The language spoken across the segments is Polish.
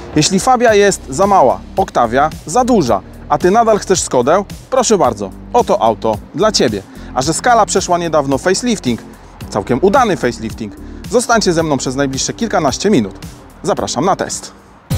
Jeśli Fabia jest za mała, Octavia za duża, a Ty nadal chcesz Skodę, proszę bardzo, oto auto dla Ciebie. A że Scala przeszła niedawno facelifting, całkiem udany facelifting, zostańcie ze mną przez najbliższe kilkanaście minut. Zapraszam na test.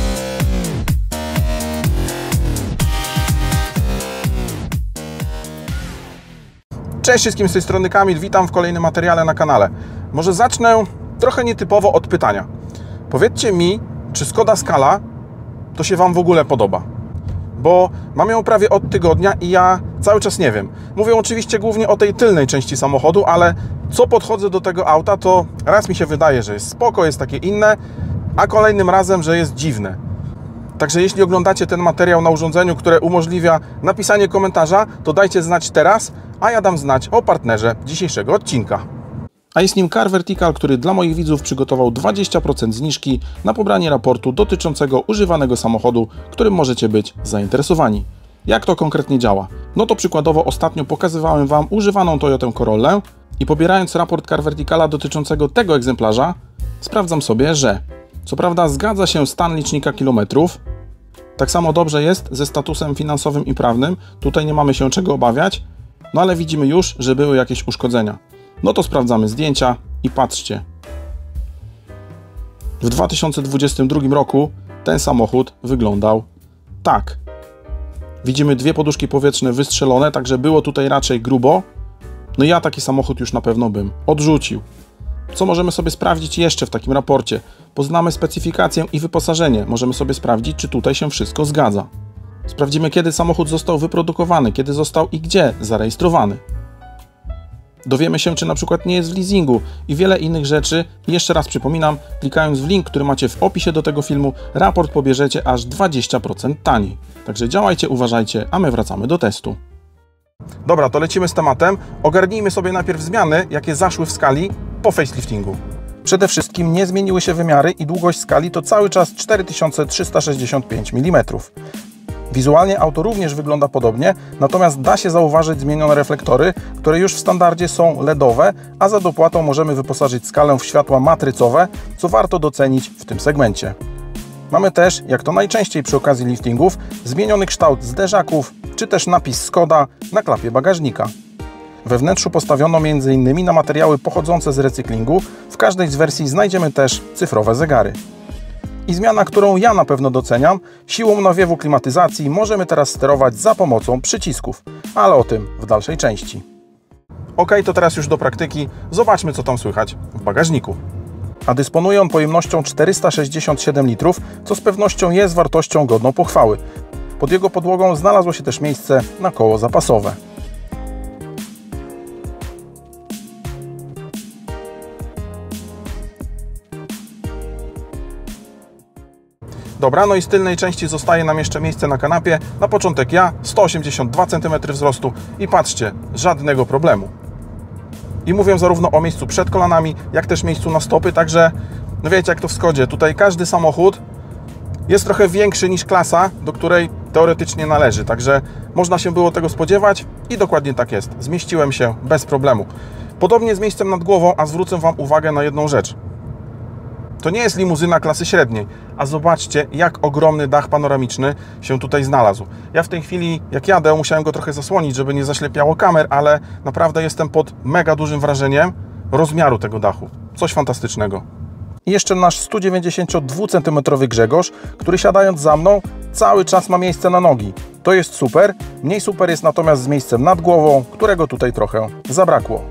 Cześć wszystkim, z tej strony Kamil, witam w kolejnym materiale na kanale. Może zacznę trochę nietypowo od pytania. Powiedzcie mi, czy Skoda Scala to się Wam w ogóle podoba? Bo mam ją prawie od tygodnia i ja cały czas nie wiem. Mówię oczywiście głównie o tej tylnej części samochodu, ale co podchodzę do tego auta, to raz mi się wydaje, że jest spoko, jest takie inne, a kolejnym razem, że jest dziwne. Także jeśli oglądacie ten materiał na urządzeniu, które umożliwia napisanie komentarza, to dajcie znać teraz, a ja dam znać o partnerze dzisiejszego odcinka. A jest nim Car Vertical, który dla moich widzów przygotował 20% zniżki na pobranie raportu dotyczącego używanego samochodu, którym możecie być zainteresowani. Jak to konkretnie działa? No to przykładowo ostatnio pokazywałem Wam używaną Toyotę Corollę i pobierając raport Car Verticala dotyczącego tego egzemplarza, sprawdzam sobie, że co prawda zgadza się stan licznika kilometrów, tak samo dobrze jest ze statusem finansowym i prawnym, tutaj nie mamy się czego obawiać, no ale widzimy już, że były jakieś uszkodzenia. No to sprawdzamy zdjęcia i patrzcie. W 2022 roku ten samochód wyglądał tak. Widzimy dwie poduszki powietrzne wystrzelone, także było tutaj raczej grubo. No ja taki samochód już na pewno bym odrzucił. Co możemy sobie sprawdzić jeszcze w takim raporcie? Poznamy specyfikację i wyposażenie. Możemy sobie sprawdzić, czy tutaj się wszystko zgadza. Sprawdzimy, kiedy samochód został wyprodukowany, kiedy został i gdzie zarejestrowany. Dowiemy się, czy na przykład nie jest w leasingu i wiele innych rzeczy. I jeszcze raz przypominam, klikając w link, który macie w opisie do tego filmu, raport pobierzecie aż 20% taniej. Także działajcie, uważajcie, a my wracamy do testu. Dobra, to lecimy z tematem. Ogarnijmy sobie najpierw zmiany, jakie zaszły w Scali po faceliftingu. Przede wszystkim nie zmieniły się wymiary i długość Scali to cały czas 4365 mm. Wizualnie auto również wygląda podobnie, natomiast da się zauważyć zmienione reflektory, które już w standardzie są LEDowe, a za dopłatą możemy wyposażyć Scalę w światła matrycowe, co warto docenić w tym segmencie. Mamy też, jak to najczęściej przy okazji liftingów, zmieniony kształt zderzaków, czy też napis Skoda na klapie bagażnika. We wnętrzu postawiono m.in. na materiały pochodzące z recyklingu, w każdej z wersji znajdziemy też cyfrowe zegary. I zmiana, którą ja na pewno doceniam, siłą nawiewu klimatyzacji możemy teraz sterować za pomocą przycisków, ale o tym w dalszej części. Ok, to teraz już do praktyki, zobaczmy co tam słychać w bagażniku. A dysponuje on pojemnością 467 litrów, co z pewnością jest wartością godną pochwały. Pod jego podłogą znalazło się też miejsce na koło zapasowe. Dobra, no i z tylnej części zostaje nam jeszcze miejsce na kanapie. Na początek ja, 182 cm wzrostu i patrzcie, żadnego problemu. I mówię zarówno o miejscu przed kolanami, jak też miejscu na stopy, także no wiecie jak to w Skodzie. Tutaj każdy samochód jest trochę większy niż klasa, do której teoretycznie należy. Także można się było tego spodziewać i dokładnie tak jest. Zmieściłem się bez problemu. Podobnie z miejscem nad głową, a zwrócę Wam uwagę na jedną rzecz. To nie jest limuzyna klasy średniej, a zobaczcie, jak ogromny dach panoramiczny się tutaj znalazł. Ja w tej chwili, jak jadę, musiałem go trochę zasłonić, żeby nie zaślepiało kamer, ale naprawdę jestem pod mega dużym wrażeniem rozmiaru tego dachu. Coś fantastycznego. I jeszcze nasz 192 cm Grzegorz, który siadając za mną, cały czas ma miejsce na nogi. To jest super. Mniej super jest natomiast z miejscem nad głową, którego tutaj trochę zabrakło.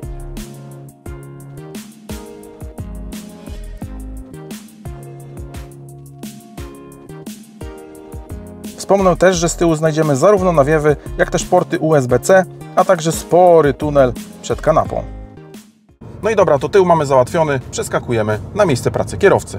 Wspomnę też, że z tyłu znajdziemy zarówno nawiewy, jak też porty USB-C, a także spory tunel przed kanapą. No i dobra, to tył mamy załatwiony, przeskakujemy na miejsce pracy kierowcy.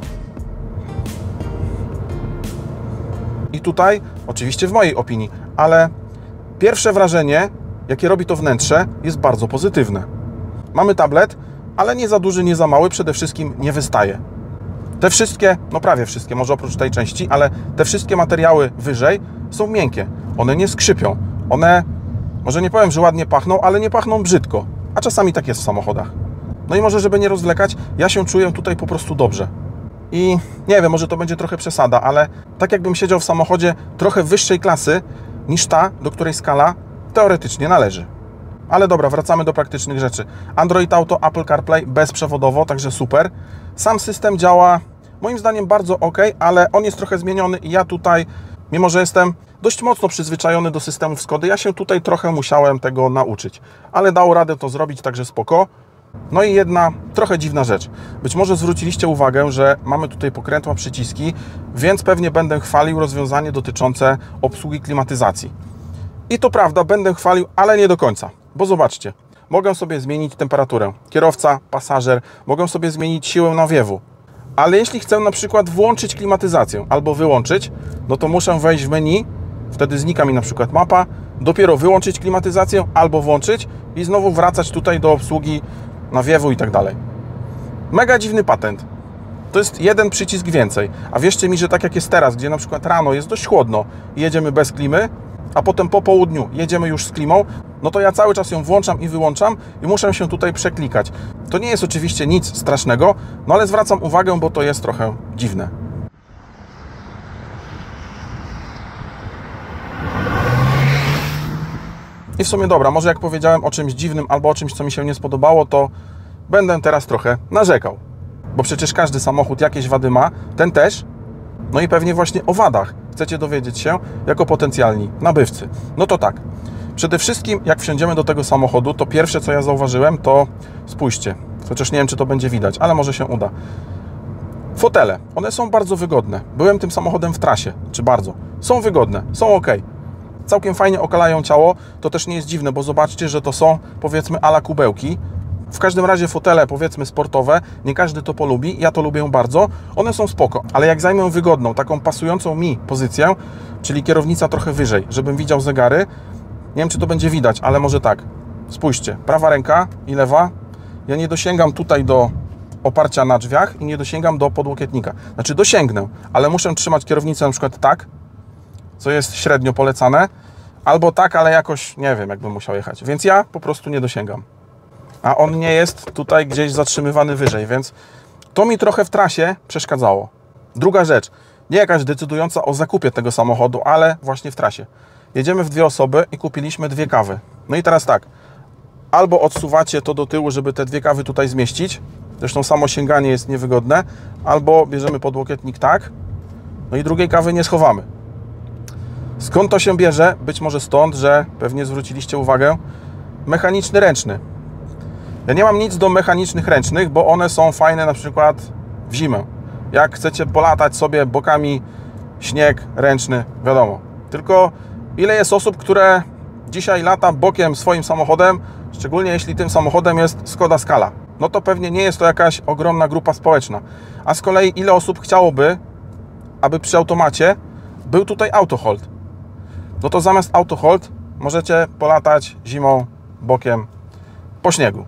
I tutaj, oczywiście w mojej opinii, ale pierwsze wrażenie, jakie robi to wnętrze, jest bardzo pozytywne. Mamy tablet, ale nie za duży, nie za mały, przede wszystkim nie wystaje. Te wszystkie, no prawie wszystkie, może oprócz tej części, ale te wszystkie materiały wyżej są miękkie. One nie skrzypią. One, może nie powiem, że ładnie pachną, ale nie pachną brzydko. A czasami tak jest w samochodach. No i może, żeby nie rozwlekać, ja się czuję tutaj po prostu dobrze. i nie wiem, może to będzie trochę przesada, ale tak jakbym siedział w samochodzie trochę wyższej klasy niż ta, do której skala teoretycznie należy. Ale dobra, wracamy do praktycznych rzeczy. Android Auto, Apple CarPlay bezprzewodowo, także super. Sam system działa moim zdaniem bardzo ok, ale on jest trochę zmieniony i ja tutaj, mimo że jestem dość mocno przyzwyczajony do systemów Skody, ja się tutaj trochę musiałem tego nauczyć. Ale dało radę to zrobić, także spoko. No i jedna trochę dziwna rzecz. Być może zwróciliście uwagę, że mamy tutaj pokrętła, przyciski, więc pewnie będę chwalił rozwiązanie dotyczące obsługi klimatyzacji. I to prawda, będę chwalił, ale nie do końca. Bo zobaczcie, mogę sobie zmienić temperaturę. Kierowca, pasażer, mogę sobie zmienić siłę nawiewu. Ale jeśli chcę na przykład włączyć klimatyzację albo wyłączyć, no to muszę wejść w menu, wtedy znika mi na przykład mapa, dopiero wyłączyć klimatyzację albo włączyć i znowu wracać tutaj do obsługi nawiewu i tak dalej. Mega dziwny patent. To jest jeden przycisk więcej. A wierzcie mi, że tak jak jest teraz, gdzie na przykład rano jest dość chłodno i jedziemy bez klimy, a potem po południu jedziemy już z klimą, no to ja cały czas ją włączam i wyłączam i muszę się tutaj przeklikać. To nie jest oczywiście nic strasznego, no ale zwracam uwagę, bo to jest trochę dziwne. I w sumie dobra, może jak powiedziałem o czymś dziwnym albo o czymś, co mi się nie spodobało, to będę teraz trochę narzekał. Bo przecież każdy samochód jakieś wady ma, ten też. No i pewnie właśnie o wadach chcecie dowiedzieć się jako potencjalni nabywcy. No to tak, przede wszystkim jak wsiądziemy do tego samochodu, to pierwsze co ja zauważyłem to, spójrzcie, chociaż nie wiem czy to będzie widać, ale może się uda. Fotele, one są bardzo wygodne. Byłem tym samochodem w trasie, czy bardzo. Są wygodne, są ok. Całkiem fajnie okalają ciało, to też nie jest dziwne, bo zobaczcie, że to są powiedzmy ala kubełki. W każdym razie fotele powiedzmy sportowe, nie każdy to polubi, ja to lubię bardzo, one są spoko, ale jak zajmę wygodną, taką pasującą mi pozycję, czyli kierownica trochę wyżej, żebym widział zegary, nie wiem czy to będzie widać, ale może tak, spójrzcie, prawa ręka i lewa, ja nie dosięgam tutaj do oparcia na drzwiach i nie dosięgam do podłokietnika, znaczy dosięgnę, ale muszę trzymać kierownicę na przykład tak, co jest średnio polecane, albo tak, ale jakoś nie wiem, jakbym musiał jechać, więc ja po prostu nie dosięgam. A on nie jest tutaj gdzieś zatrzymywany wyżej, więc to mi trochę w trasie przeszkadzało. Druga rzecz, nie jakaś decydująca o zakupie tego samochodu, ale właśnie w trasie. Jedziemy w dwie osoby i kupiliśmy dwie kawy. No i teraz tak, albo odsuwacie to do tyłu, żeby te dwie kawy tutaj zmieścić, zresztą samo sięganie jest niewygodne, albo bierzemy podłokietnik tak, no i drugiej kawy nie schowamy. Skąd to się bierze? Być może stąd, że pewnie zwróciliście uwagę, mechaniczny ręczny. Ja nie mam nic do mechanicznych ręcznych, bo one są fajne na przykład w zimę. Jak chcecie polatać sobie bokami śnieg ręczny, wiadomo. Tylko ile jest osób, które dzisiaj lata bokiem swoim samochodem, szczególnie jeśli tym samochodem jest Skoda Scala. No to pewnie nie jest to jakaś ogromna grupa społeczna. A z kolei ile osób chciałoby, aby przy automacie był tutaj auto hold. No to zamiast auto hold możecie polatać zimą bokiem po śniegu.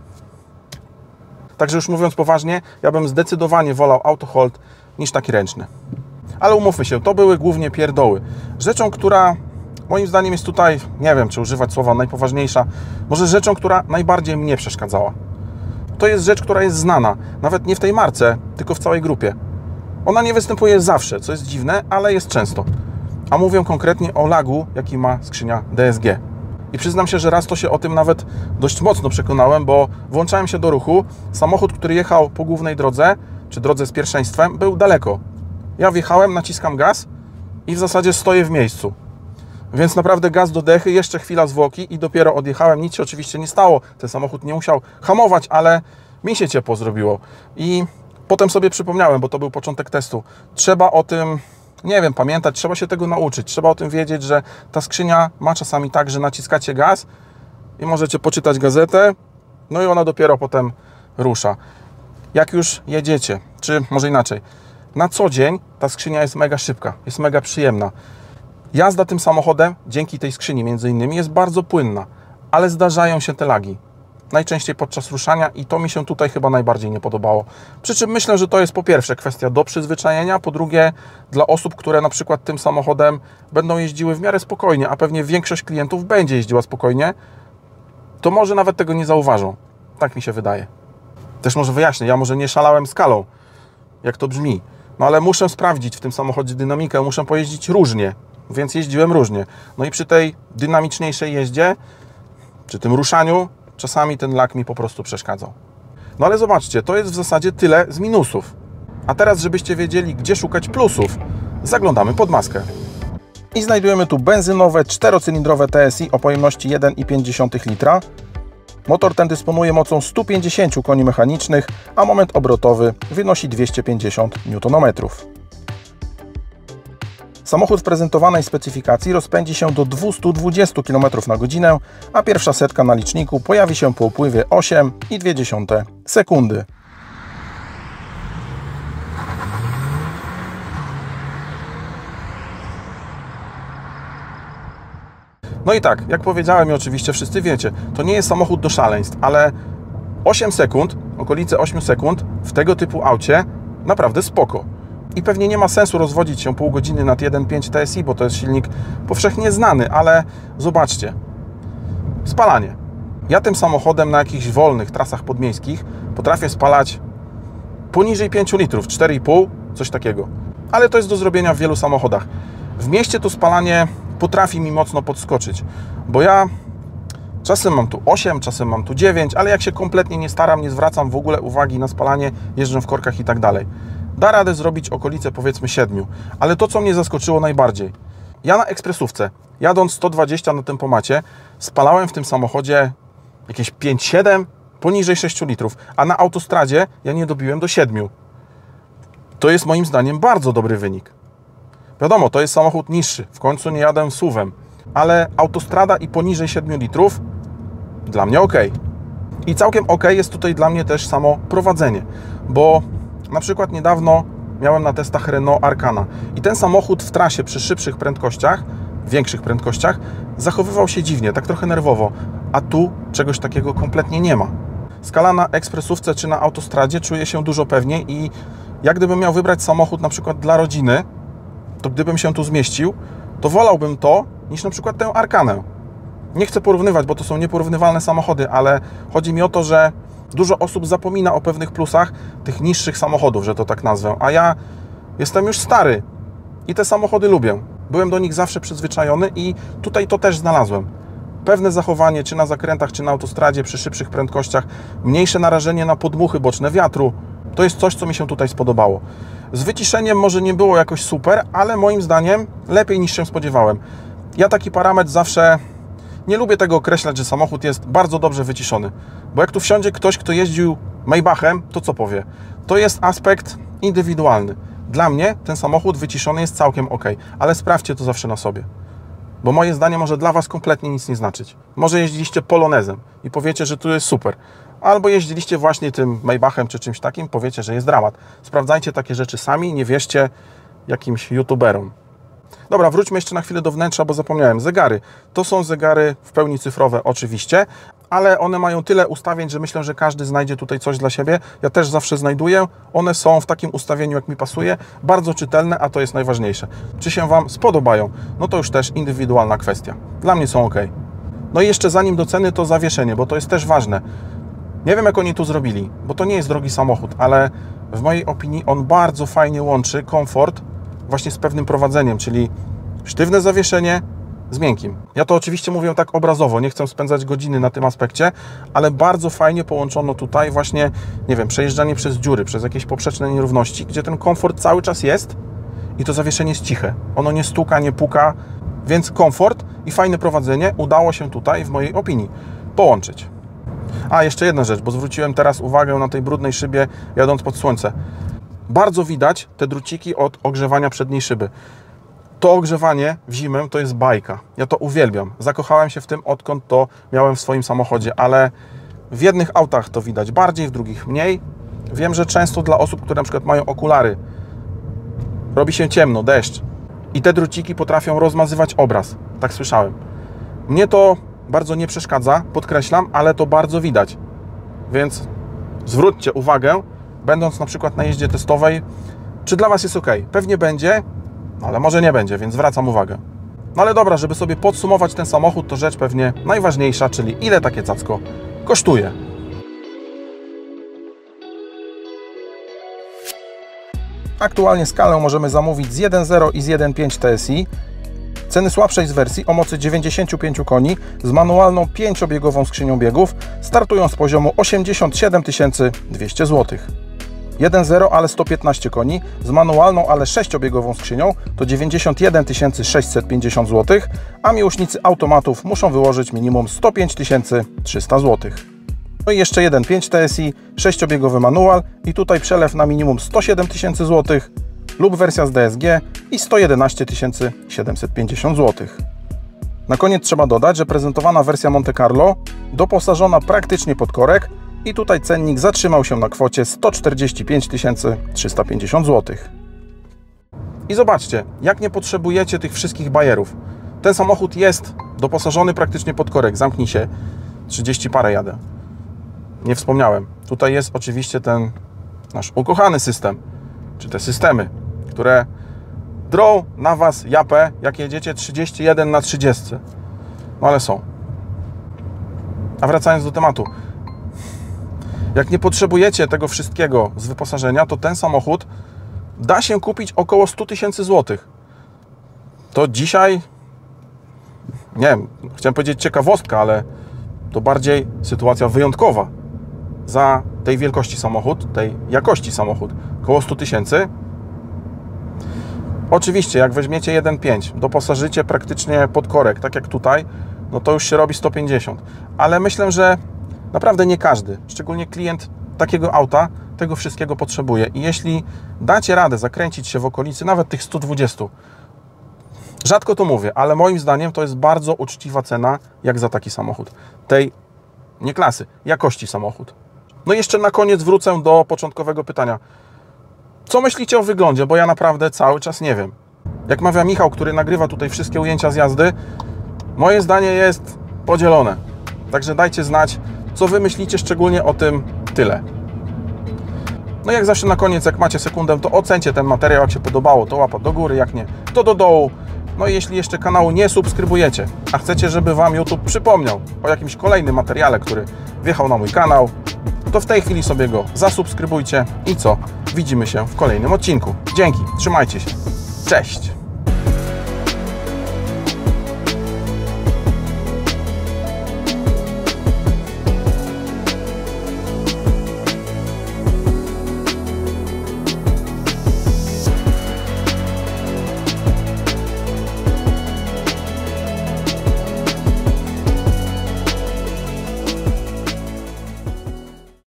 Także już mówiąc poważnie, ja bym zdecydowanie wolał auto hold niż taki ręczny. Ale umówmy się, to były głównie pierdoły. Rzeczą, która moim zdaniem jest tutaj, nie wiem czy używać słowa najpoważniejsza, może rzeczą, która najbardziej mnie przeszkadzała. To jest rzecz, która jest znana, nawet nie w tej marce, tylko w całej grupie. Ona nie występuje zawsze, co jest dziwne, ale jest często. A mówię konkretnie o lagu, jaki ma skrzynia DSG. I przyznam się, że raz to się o tym nawet dość mocno przekonałem, bo włączałem się do ruchu, samochód, który jechał po głównej drodze, czy drodze z pierwszeństwem, był daleko. Ja wjechałem, naciskam gaz i w zasadzie stoję w miejscu. Więc naprawdę gaz do dechy, jeszcze chwila zwłoki i dopiero odjechałem. Nic się oczywiście nie stało, ten samochód nie musiał hamować, ale mi się ciepło zrobiło. I potem sobie przypomniałem, bo to był początek testu. Trzeba o tym, nie wiem, pamiętać, trzeba się tego nauczyć. Trzeba o tym wiedzieć, że ta skrzynia ma czasami tak, że naciskacie gaz i możecie poczytać gazetę, no i ona dopiero potem rusza. Jak już jedziecie, czy może inaczej, na co dzień ta skrzynia jest mega szybka, jest mega przyjemna. Jazda tym samochodem, dzięki tej skrzyni między innymi, jest bardzo płynna, ale zdarzają się te lagi. Najczęściej podczas ruszania i to mi się tutaj chyba najbardziej nie podobało. Przy czym myślę, że to jest po pierwsze kwestia do przyzwyczajenia, po drugie dla osób, które na przykład tym samochodem będą jeździły w miarę spokojnie, a pewnie większość klientów będzie jeździła spokojnie, to może nawet tego nie zauważą. Tak mi się wydaje. Też może wyjaśnię, ja może nie szalałem skalą, jak to brzmi, No ale muszę sprawdzić w tym samochodzie dynamikę, muszę pojeździć różnie, więc jeździłem różnie. No i przy tej dynamiczniejszej jeździe, przy tym ruszaniu, czasami ten lak mi po prostu przeszkadzał. No ale zobaczcie, to jest w zasadzie tyle z minusów. A teraz, żebyście wiedzieli, gdzie szukać plusów, zaglądamy pod maskę. I znajdujemy tu benzynowe, 4-cylindrowe TSI o pojemności 1,5 litra. Motor ten dysponuje mocą 150 koni mechanicznych, a moment obrotowy wynosi 250 Nm. Samochód w prezentowanej specyfikacji rozpędzi się do 220 km na godzinę, a pierwsza setka na liczniku pojawi się po upływie 8,2 sekundy. No i tak, jak powiedziałem i oczywiście wszyscy wiecie, to nie jest samochód do szaleństw, ale 8 sekund, okolice 8 sekund w tego typu aucie naprawdę spoko. I pewnie nie ma sensu rozwodzić się pół godziny nad 1.5 TSI, bo to jest silnik powszechnie znany, ale zobaczcie. Spalanie. Ja tym samochodem na jakichś wolnych trasach podmiejskich potrafię spalać poniżej 5 litrów, 4,5, coś takiego. Ale to jest do zrobienia w wielu samochodach. W mieście to spalanie potrafi mi mocno podskoczyć, bo ja czasem mam tu 8, czasem mam tu 9, ale jak się kompletnie nie staram, nie zwracam w ogóle uwagi na spalanie, jeżdżę w korkach i tak dalej. Da radę zrobić okolice powiedzmy 7, ale to, co mnie zaskoczyło najbardziej, ja na ekspresówce, jadąc 120 na tempomacie, spalałem w tym samochodzie jakieś 5-7, poniżej 6 litrów, a na autostradzie ja nie dobiłem do 7. To jest moim zdaniem bardzo dobry wynik. Wiadomo, to jest samochód niższy, w końcu nie jadę SUV-em, ale autostrada i poniżej 7 litrów dla mnie ok. I całkiem ok jest tutaj dla mnie też samo prowadzenie, bo na przykład niedawno miałem na testach Renault Arkana i ten samochód w trasie przy szybszych prędkościach, większych prędkościach, zachowywał się dziwnie, tak trochę nerwowo, a tu czegoś takiego kompletnie nie ma. Skala na ekspresówce czy na autostradzie czuję się dużo pewniej i jak gdybym miał wybrać samochód na przykład dla rodziny, to gdybym się tu zmieścił, to wolałbym to niż na przykład tę Arkanę. Nie chcę porównywać, bo to są nieporównywalne samochody, ale chodzi mi o to, że dużo osób zapomina o pewnych plusach tych niższych samochodów, że to tak nazwę, a ja jestem już stary i te samochody lubię. Byłem do nich zawsze przyzwyczajony i tutaj to też znalazłem. Pewne zachowanie, czy na zakrętach, czy na autostradzie, przy szybszych prędkościach, mniejsze narażenie na podmuchy boczne wiatru, to jest coś, co mi się tutaj spodobało. Z wyciszeniem może nie było jakoś super, ale moim zdaniem lepiej niż się spodziewałem. Ja taki parametr zawsze nie lubię tego określać, że samochód jest bardzo dobrze wyciszony. Bo jak tu wsiądzie ktoś, kto jeździł Maybachem, to co powie? To jest aspekt indywidualny. Dla mnie ten samochód wyciszony jest całkiem ok, ale sprawdźcie to zawsze na sobie. Bo moje zdanie może dla Was kompletnie nic nie znaczyć. Może jeździliście Polonezem i powiecie, że tu jest super. Albo jeździliście właśnie tym Maybachem czy czymś takim, powiecie, że jest dramat. Sprawdzajcie takie rzeczy sami, nie wierzcie jakimś youtuberom. Dobra, wróćmy jeszcze na chwilę do wnętrza, bo zapomniałem. Zegary. To są zegary w pełni cyfrowe oczywiście, ale one mają tyle ustawień, że myślę, że każdy znajdzie tutaj coś dla siebie. Ja też zawsze znajduję. One są w takim ustawieniu, jak mi pasuje. Bardzo czytelne, a to jest najważniejsze. Czy się Wam spodobają? No to już też indywidualna kwestia. Dla mnie są ok. No i jeszcze zanim do ceny, to zawieszenie, bo to jest też ważne. Nie wiem, jak oni tu zrobili, bo to nie jest drogi samochód, ale w mojej opinii on bardzo fajnie łączy komfort właśnie z pewnym prowadzeniem, czyli sztywne zawieszenie z miękkim. Ja to oczywiście mówię tak obrazowo, nie chcę spędzać godziny na tym aspekcie, ale bardzo fajnie połączono tutaj właśnie, nie wiem, przejeżdżanie przez dziury, przez jakieś poprzeczne nierówności, gdzie ten komfort cały czas jest i to zawieszenie jest ciche. Ono nie stuka, nie puka, więc komfort i fajne prowadzenie udało się tutaj, w mojej opinii, połączyć. A, jeszcze jedna rzecz, bo zwróciłem teraz uwagę na tej brudnej szybie jadąc pod słońce. Bardzo widać te druciki od ogrzewania przedniej szyby. To ogrzewanie w zimę to jest bajka. Ja to uwielbiam. Zakochałem się w tym, odkąd to miałem w swoim samochodzie, ale w jednych autach to widać bardziej, w drugich mniej. Wiem, że często dla osób, które na przykład mają okulary, robi się ciemno, deszcz i te druciki potrafią rozmazywać obraz. Tak słyszałem. Mnie to bardzo nie przeszkadza, podkreślam, ale to bardzo widać. Więc zwróćcie uwagę, będąc na przykład na jeździe testowej, czy dla Was jest ok. Pewnie będzie, ale może nie będzie, więc zwracam uwagę. No ale dobra, żeby sobie podsumować ten samochód, to rzecz pewnie najważniejsza, czyli ile takie cacko kosztuje. Aktualnie skalę możemy zamówić z 1.0 i z 1.5 TSI. Ceny słabszej z wersji o mocy 95 koni z manualną 5-biegową skrzynią biegów startują z poziomu 87 200 zł. 1.0, ale 115 koni z manualną, ale 6-biegową skrzynią to 91 650 zł, a miłośnicy automatów muszą wyłożyć minimum 105 300 zł. No i jeszcze 1.5 TSI, 6-biegowy manual i tutaj przelew na minimum 107 000 zł lub wersja z DSG i 111 750 zł. Na koniec trzeba dodać, że prezentowana wersja Monte Carlo doposażona praktycznie pod korek i tutaj cennik zatrzymał się na kwocie 145 350 zł. I zobaczcie, jak nie potrzebujecie tych wszystkich bajerów. Ten samochód jest doposażony praktycznie pod korek. Zamknij się, 30 parę jadę. Nie wspomniałem. Tutaj jest oczywiście ten nasz ukochany system, czy te systemy, które drą na Was japę, jak jedziecie 31 na 30. No ale są. A wracając do tematu. Jak nie potrzebujecie tego wszystkiego z wyposażenia, to ten samochód da się kupić około 100 000 złotych. To dzisiaj, nie wiem, chciałem powiedzieć ciekawostka, ale to bardziej sytuacja wyjątkowa. Za tej wielkości samochód, tej jakości samochód, około 100 000. Oczywiście, jak weźmiecie 1.5, doposażycie praktycznie pod korek, tak jak tutaj, no to już się robi 150. Ale myślę, że naprawdę nie każdy, szczególnie klient takiego auta, tego wszystkiego potrzebuje. I jeśli dacie radę zakręcić się w okolicy nawet tych 120, rzadko to mówię, ale moim zdaniem to jest bardzo uczciwa cena, jak za taki samochód. Tej, nie klasy, jakości samochód. No i jeszcze na koniec wrócę do początkowego pytania. Co myślicie o wyglądzie? Bo ja naprawdę cały czas nie wiem. Jak mawia Michał, który nagrywa tutaj wszystkie ujęcia z jazdy, moje zdanie jest podzielone. Także dajcie znać, co Wy myślicie szczególnie o tym tyle. No jak zawsze na koniec, jak macie sekundę, to ocencie ten materiał, jak się podobało, to łapa do góry, jak nie, to do dołu. No i jeśli jeszcze kanału nie subskrybujecie, a chcecie, żeby Wam YouTube przypomniał o jakimś kolejnym materiale, który wjechał na mój kanał, to w tej chwili sobie go zasubskrybujcie i co? Widzimy się w kolejnym odcinku. Dzięki, trzymajcie się. Cześć!